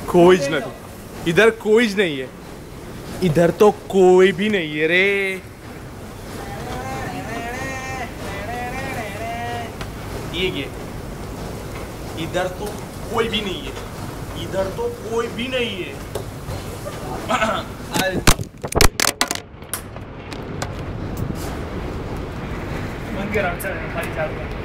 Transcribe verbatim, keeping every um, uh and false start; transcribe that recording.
कोई नहीं, इधर कोई नहीं है, इधर तो कोई भी नहीं है रे। ये ये इधर तो कोई भी नहीं है, इधर तो कोई भी नहीं है। मन के राम से खाली चालू